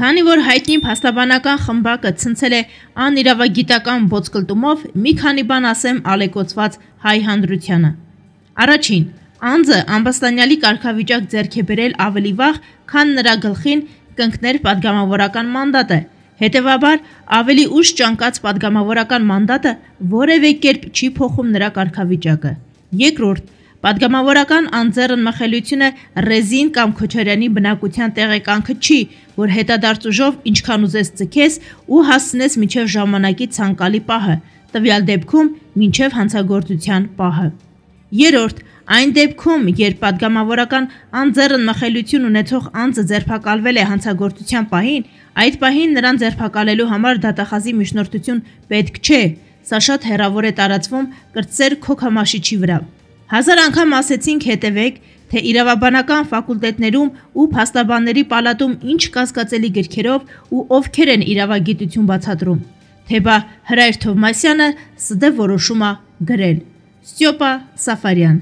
Քանի որ հայտնի փաստաբանական խմբակը ցնցել է անիրավագիտական ոսկլտումով, մի քանի բան ասեմ ալեկոծված հայ հանրությանը։ Առաջին, անձը ամբաստանյալի կարգավիճակ ձեռք է բերել ավելի վաղ, քան նրա գլխին կընկներ падգամավորական մանդատը, հետևաբար ավելի ուշ ճանկած падգամավորական մանդատը որևէ կերպ չի փոխում նրա կարգավիճակը։ Երկրորդ, падգամավորական անձեռն մխելությունը Ռեզին կամ Քոչարյանի բնակության տեղեկանքը չի, որ հետադարձ ուժով ինչքան ուզես ձգես ու հասցնես մինչև ժամանակի ցանկալի պահը, տվյալ դեպքում մինչև հանցագործության պահը։ Երրորդ, այն դեպքում, երբ падգամավորական անձեռն մխելություն ունեցող անձը ձերբակալվել է հանցագործության պահին, այդ պահին նրան ձերբակալելու համար դատախազի միջնորդություն պետք չէ, սա շատ հեռավոր է տարածվում կրտսեր քոքամաշիչի վրա։ Հազար անգամ ասեցինք հետևեք, թե իրավաբանական ֆակուլտետներում ու փաստաբանների պալատում ինչ կասկածելի գրքերով ու ովքեր են իրավագիտություն բացատրում, թե բա Հրայր Թովմասյանը ՍԴ որոշում է գրել։ Ստյոպա Սաֆարյան։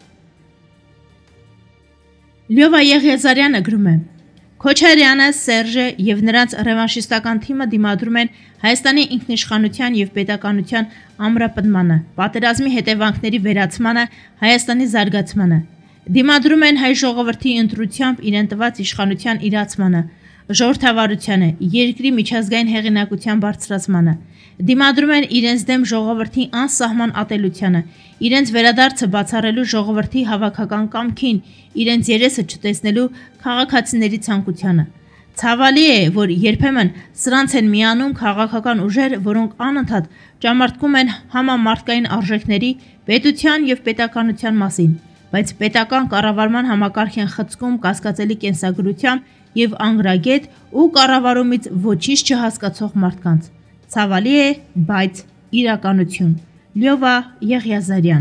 Լյովա Եղիազարյանը գրում է. Քոչարյանը, Սերժը եւ նրանց ռևանշիստական թիմը դիմադրում են Հայաստանի ինքնիշխանության եւ պետականության ամրապնդմանը, պատերազմի հետևանքների վերացմանը, Հայաստանի զարգացմանը։ Դիմադրում են հայ ժողովրդի ընտրությամբ իրեն տված իշխանության իրացմանը, ժողովրդավարությանը, երկրի միջազգային հեղինակության բարձրացմանը։ Դիմադրում են իրենց դեմ ժողովրդի անսահման ատելությանը, իրենց վերադարձը բացառելու ժողովրդի հավաքական կամքին, իրենց երեսը չտեսնելու քաղաքացիների ցանկությանը։ Ցավալի է, որ երբեմն սրանց են միանում քաղաքական ուժեր, որոնք անընդհատ ճամարտկում են համամարտկային արժեքների, պետության եւ պետականության մասին, բայց պետական կառավարման համակարգ են խցկում կասկածելի կենսագրությամբ եւ անգրագետ ու կառավարումից ոչինչ չհասկացող մարդկանց։ Ցավալի է, բայց իրականություն։ Լյովա Եղիազարյան։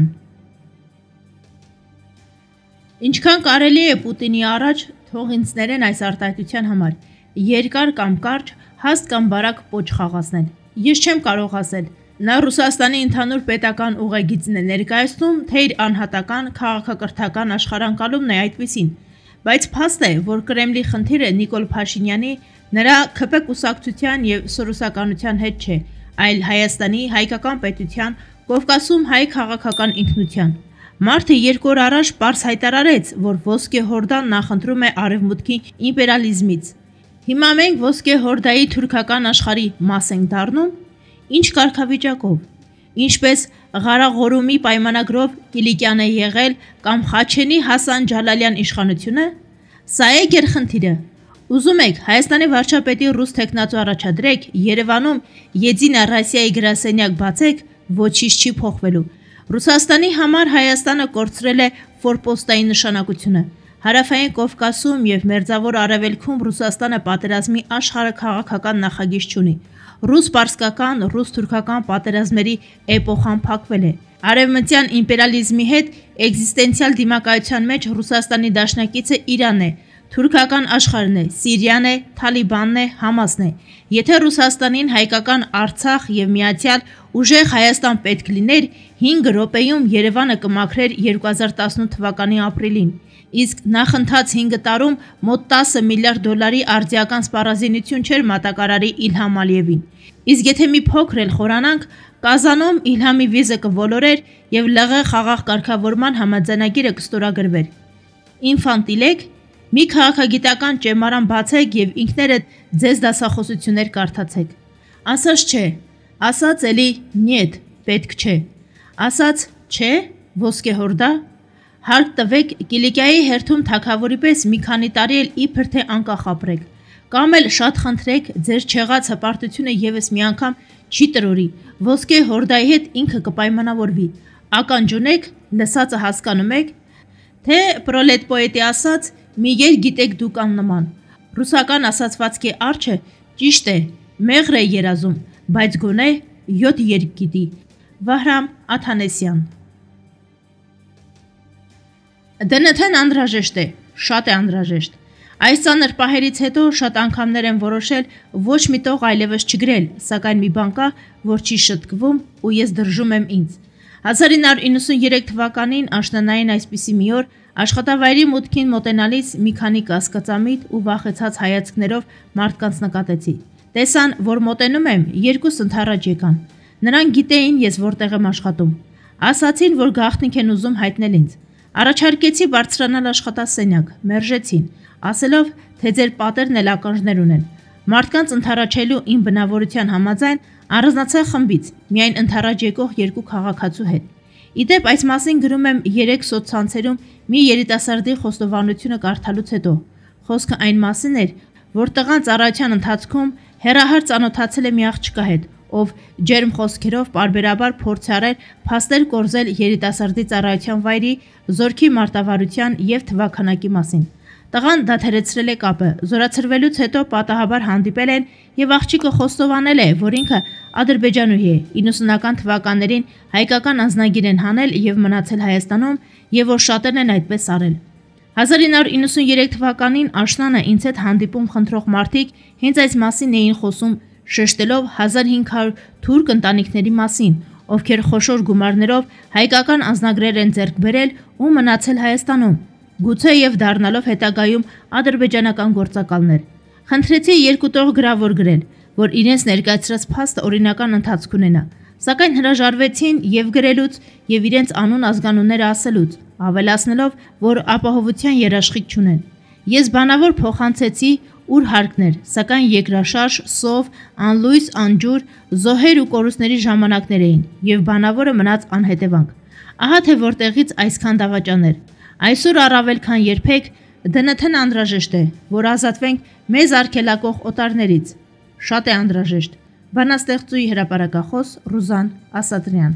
Ինչքան կարելի է Պուտինի առաջ թող ինձ ներեն այս արտահայտության համար, երկար կամ կարճ, հաստ կամ բարակ պոչ խաղացնել։ Ես չեմ կարող ասել, նա Ռուսաստանի ընդհանուր պետական ուղեգիծն է ներկայացնում, թե իր անհատական, քաղաքակրթական աշխարհանկալումն է այդպիսին, բայց փաստ է, որ Կրեմլի խնդիրը Նիկոլ Փաշինյանի, նրա ՔՊ կուսակցության եւ սորոսականության հետ չէ, այլ Հայաստանի հայկական պետության, Կովկասում հայ քաղաքական ինքնության։ Մարդը 2 օր առաջ պարզ հայտարարեց, որ Ոսկե Հորդան նախընտրում է արևմուտքի իմպերիալիզմից։ Հիմա մենք Ոսկե Հորդայի թուրքական աշխարհի մաս ենք դառնում, ինչ կարգավիճակով, ինչպես Ղարաղորումի պայմանագրով Կիլիկյան է եղել կամ Խաչենի Հասան Ջալալյան իշխանությունը, սա է գերխնդիրը։ Ուզում եք Հայաստանի վարչապետի ռուս տեխնացու առաջադրեք, Երևանում Եդինա Ռոսիայի գրասենյակ բացեք, ոչինչ չի փոխվելու։ Ռուսաստանի համար Հայաստանը կորցրել է ֆորպոստային նշանակությունը։ Հարավային Կովկասում եւ Մերձավոր Արևելքում Ռուսաստանը պատերազմի աշխարհաքաղաքական նախագիծ չունի։ Ռուս-պարսկական, ռուս-թուրքական պատերազմների էպոխան փակվել է։ Արևմտյան իմպերիալիզմի հետ էգզիստենցիալ դիմակայության մեջ Ռուսաստանի դաշնակիցը Իրանն է, թուրքական աշխարհն է, Սիրիան է, Թալիբանն է, Համասն է։ Եթե Ռուսաստանին հայկական Արցախ եւ միացյալ ուժեղ Հայաստան պետք լիներ, 5 րոպեում Երևանը կմաքրեր 2018 թվականի ապրիլին, իսկ նախընթաց 5 տարում մոտ 10 միլիարդ դոլարի արտիական սպառազինություն չէր մատակարարի Իլհամ Ալիևին։ Իսկ եթե մի փոքր էլ խորանանք, Կազանում Իլհամի վիզը կոլորեր եւ ԼՂ խաղաղ կարգավորման համաձայնագիրը կստորագրվեր։ Ինֆանտիլեք, մի քաղաքագիտական ճեմարան բացեք եւ ինքներդ ձեզ դասախոսություններ կարդացեք։ Ասած չէ, ասած էլի նյետ, պետք չէ։ Ասած չէ, Ոսկե Հորդա, հարկ տվեք Կիլիկիայի հերթում թագավորի պես մի քանի տարի էլ իբր թե անկախ ապրեք, կամ էլ շատ խնդրեք ձեր չեղած հպարտությունը եւս մի անգամ չի տրորի, Ոսկե Հորդայի հետ ինքը կպայմանավորվի։ Ականջունեք, լսածը հասկանում եք, թե պրոլետ պոետի ասած մի եր գիտեք դուք աննման։ Ռուսական ասացվածքի արջը ճիշտ է, մեղր է երազում, բայց գոնե 7 երկ գիտի։ Վահրամ Աթանեսյան։ ԴՆԹ-ն անհրաժեշտ է, շատ է անհրաժեշտ։ Այս ծանր պահերից հետո շատ անգամներ են որոշել ոչ մի տող այլևս չգրել, սակայն մի բան կա, որ չի շտկվում ու ես դրժում եմ ինձ։ 1993 թվականին աշնանային այսպիսի մի օր աշխատավայրի մուտքին մոտենալիս մի քանի կասկածամիտ ու վախեցած հայացքներով մարդկանց նկատեցի։ Տեսան, որ մոտենում եմ, երկուս ընդառաջ եկան։ Նրանք գիտեին ես որտեղ եմ աշխատում։ Ասացին, որ գաղտնիք են ուզում հայտնել ինձ։ Առաջարկեցի բարձրանալ աշխատասենյակ, մերժեցին, ասելով, թե ձեր պատերն էլ ականջներ ունեն։ Մարդկանց ընդառաջելու իմ բնավորության համաձայն առանձնացա խմբից, միայն ընդառաջ եկող երկու քաղաքացու հետ։ Իդեպ այս մասին գրում եմ 3 սոցցանցերում մի երիտասարդի խոստովանությունը կարդալուց հետո։ Խոսքը այն մասին էր, որ տղան ծառայության ընթացքում հեռահար ծանոթացել է մի աղջկա հետ, ով ջերմ խոսքերով պարբերաբար փորձ արել փաստեր կորզել երիտասարդի ծառայության վայրի, զորքի մարտավարության եւ թվաքանակի մասին։ Տղան դադարեցրել է կապը, զորացրվելուց հետո պատահաբար հանդիպել են եւ աղջիկը խոստովանել է, որ ինքը ադրբեջանուհի է, 90-ական թվականներին հայկական անձնագիր են հանել եւ մնացել Հայաստանում եւ որ շատերն են այդպես արել։ 1993 թվականին աշնանը ինձ հետ հանդիպում խնդրող մարդիկ հենց այս մասին էին խոսում, շեշտելով 1500 թուրք ընտանիքների մասին, ովքեր խոշոր գումարներով հայկական անձնագրեր են ձեռք բերել ու մնացել Հայաստանում, գուցե եւ դառնալով հետագայում ադրբեջանական գործակալներ։ Խնդրեցի երկու տող գրավոր գրել, որ իրենց ներկայացրած փաստը օրինական ընթացք ունենա, սակայն հրաժարվեցին եւ գրելուց եւ իրենց անուն ազգանունները ասելուց, ավելացնելով, որ ապահովության երաշխիք չունեն։ Ես բանավոր փոխանցեցի ուր հարկներ, սակայն երկրաշարժ, սով, անլույս, անջուր, զոհեր ու կորուստների ժամանակներ էին եւ բանավորը մնաց անհետևանք։ Ահա թե որտեղից այսքան դավաճաներ։ Այսօր առավել քան երբեք ԴՆԹ-ն անհրաժեշտ է, որ ազատվենք մեզ արգելակող օտարներից։ Շատ է անհրաժեշտ։ Բանաստեղծուհի հրապարակախոս Ռուզան Ասատրյան։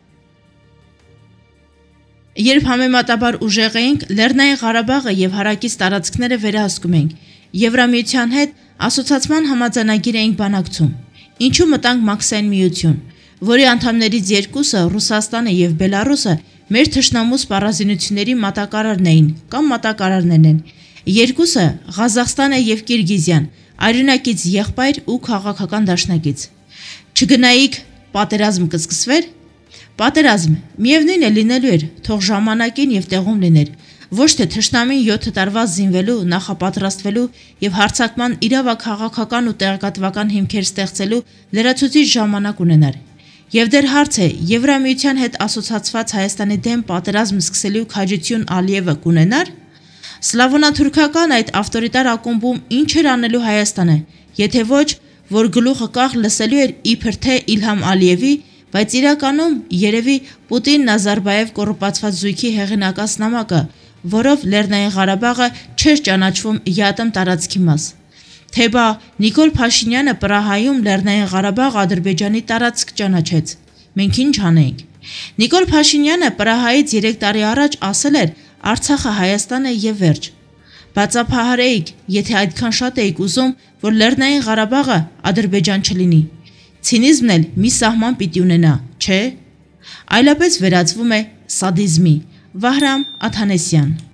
Երբ համեմատաբար ուժեղ էինք, Լեռնային Ղարաբաղը եւ հարակից տարածքները վերահսկում էինք, Եվրամիության հետ ասոցիացիան համաձայնագիր էինք բանակցում։ Ինչու մտանք Մաքսային միություն, որի անդամներից երկուսը Ռուսաստանը եւ Բելարուսը մեր թշնամու սպառազինությունների մատակարարն էին կամ մատակարարներն են։ Երկուսը Ղազախստանը եւ Կիրգիզիան, արյունակից եղբայր ու քաղաքական դաշնակից։ Չգնայիք պատերազմ կսկսվեր։ Պատերազմ միևնույն է լինելու էր, թող ժամանակին եւ տեղում լիներ, ոչ թե թշնամին 7 տարվա զինվելու, նախապատրաստվելու եւ հարձակման իրավաքաղաքական ու տեղեկատվական հիմքեր ստեղծելու լրացուցիչ ժամանակ ունենար։ Եվ դեռ հարց է, Եվրամիության հետ ասոցացված Հայաստանի դեմ պատերազմ սկսելու քաջություն Ալիևը կունենար։ Սլավոնաթուրքական այդ ավտորիտար ակումբում ինչ էր անելու Հայաստանը, եթե ոչ, որ գլուխը կախ լսելու էր իբր թե Իլհամ Ալիևի, բայց իրականում երևի Պուտին-Նազարբաև կոռուպացված զույգի հեղինակած նամակը, որով Լեռնային Ղարաբաղը չէր ճանաչվում ԵԱՏՄ տարածքի մաս։ Թե բա Նիկոլ Փաշինյանը Պրահայում Լեռնային Ղարաբաղ Ադրբեջանի տարածք ճանաչեց։ Մենք ինչ անենք։ Նիկոլ Փաշինյանը Պրահայից 3 տարի առաջ ասել էր Արցախը Հայաստան է եւ վերջ։ Բացափահարեիք, եթե այդքան շատ էիք ուզում, որ Լեռնային Ղարաբաղը Ադրբեջան չլինի։ Ցինիզմն էլ մի սահման պիտի ունենա, չէ՞։ Այլապես վերածվում է սադիզմի։ Վահրամ Աթանեսյան։